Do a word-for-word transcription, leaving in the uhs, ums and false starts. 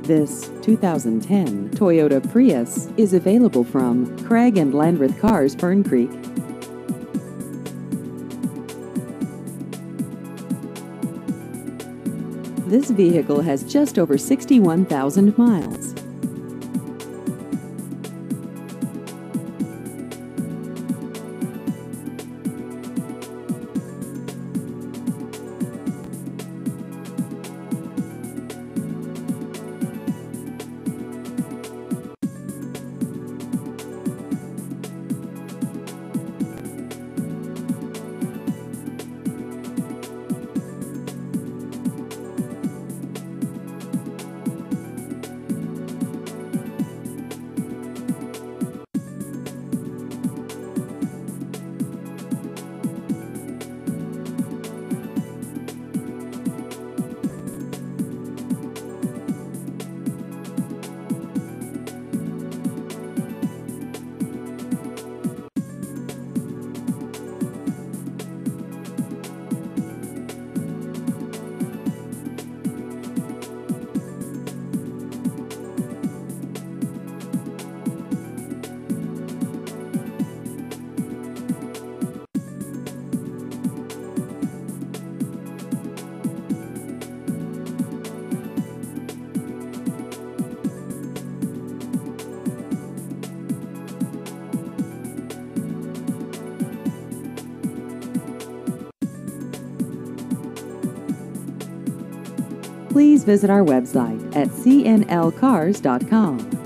This two thousand ten Toyota Prius is available from Craig and Landreth Cars, Fern Creek. This vehicle has just over sixty-one thousand miles. Please visit our website at c n l cars dot com.